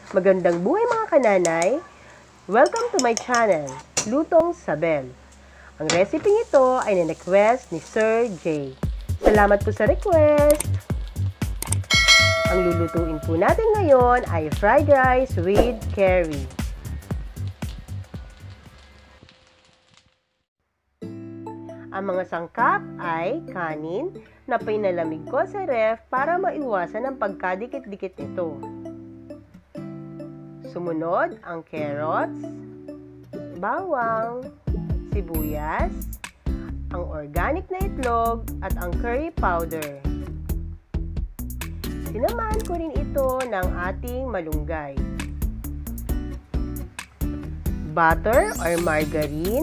Magandang buhay mga kananay! Welcome to my channel, Lutong Sabel. Ang recipe ito ay na-request ni Sir J. Salamat po sa request! Ang lulutuin po natin ngayon ay fried rice with curry. Ang mga sangkap ay kanin na pinalamig ko sa ref para maiwasan ang pagkadikit-dikit nito. Sumunod ang carrots, bawang, sibuyas, ang organic na itlog at ang curry powder. Sinamahan ko rin ito ng ating malunggay. Butter or margarine,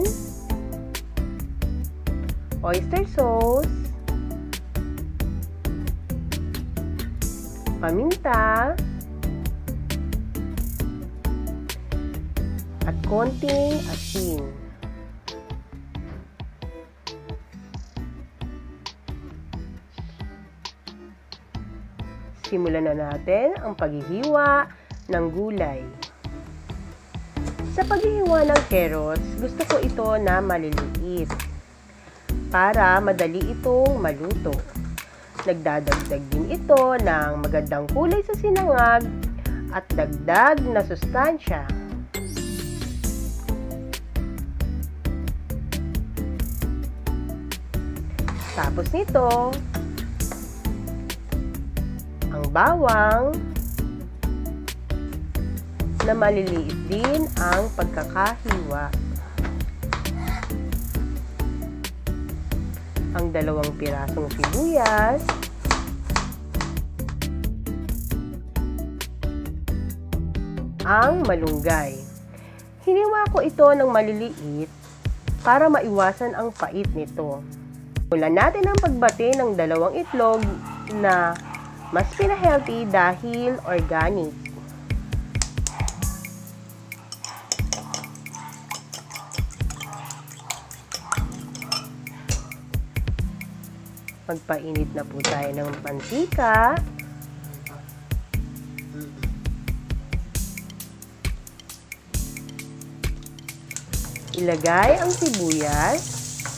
oyster sauce, paminta, at konting asin. Simulan na natin ang paghihiwa ng gulay. Sa paghihiwa ng carrots, gusto ko ito na maliliit para madali itong maluto. Nagdadagdag din ito ng magandang kulay sa sinangag at dagdag na sustansya. Tapos nito, ang bawang na maliliit din ang pagkakahiwa. Ang 2 pirasong sibuyas, ang malunggay. Hiniwa ko ito ng maliliit para maiwasan ang pait nito. Simulan natin ang pagbati ng 2 itlog na mas pina-healthy dahil organic. Magpainit na po tayo ng mantika. Ilagay ang sibuyas.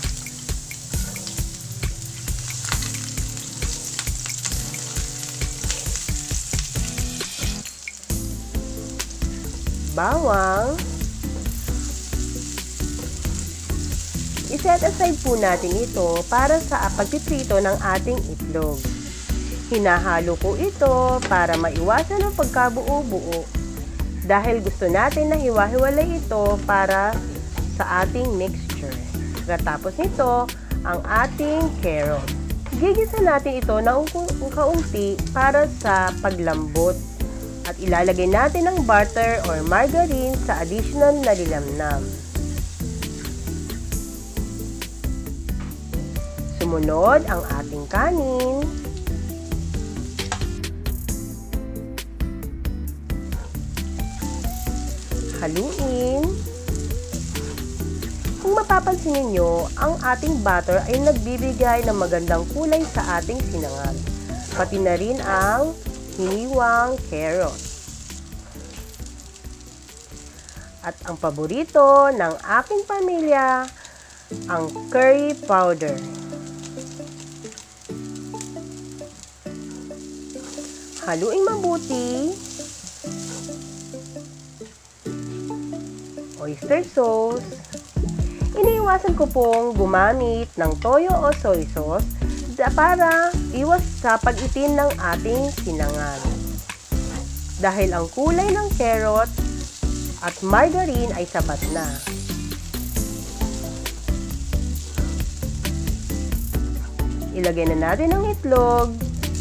Bawang. I-set aside po natin ito para sa pagpiprito ng ating itlog. Hinahalo ko ito para maiwasan ang pagkabuo-buo dahil gusto natin na hiwa-hiwalay ito para sa ating mixture. Pagkatapos nito, ang ating carrot. Gigisa natin ito ng kaunti para sa paglambot. At ilalagay natin ang butter or margarine sa additional na lilamnam. Sumunod ang ating kanin. Haluin. Kung mapapansin niyo, ang ating butter ay nagbibigay ng magandang kulay sa ating sinangag. Pati na rin ang hiniwang carrots. At ang paborito ng aking pamilya, ang curry powder. Haluin mabuti. Oyster sauce. Iniiwasan ko pong gumamit ng toyo o soy sauce para iwas sa pag-itim ng ating sinangag. Dahil ang kulay ng carrot at margarine ay sapat na. Ilagay na natin ang itlog.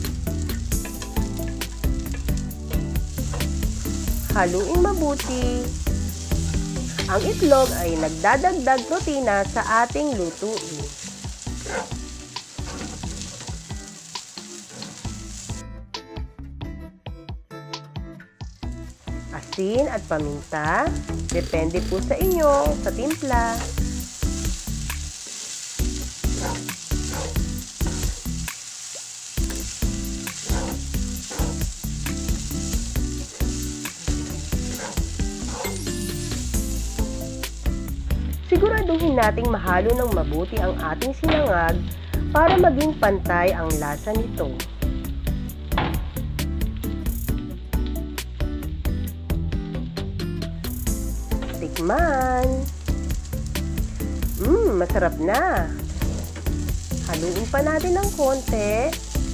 Haluin mabuti. Ang itlog ay nagdadagdag protina sa ating lutuin. Asin at paminta, depende po sa inyo sa timpla. Siguraduhin nating mahalo ng mabuti ang ating sinangag para maging pantay ang lasa nito. Tikman! Masarap na! Haluin pa natin ng konti.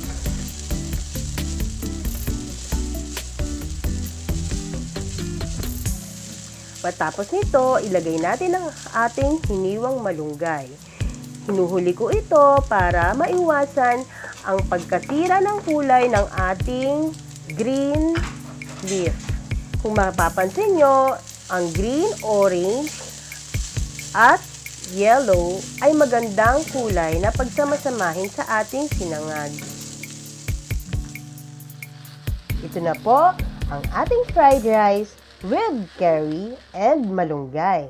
Pagkatapos nito, ilagay natin ang ating hiniwang malunggay. Hinuhuli ko ito para maiwasan ang pagkasira ng kulay ng ating green leaf. Kung mapapansin nyo, ang green, orange, at yellow ay magandang kulay na pagsamasamahin sa ating sinangag. Ito na po ang ating fried rice with curry and malunggay.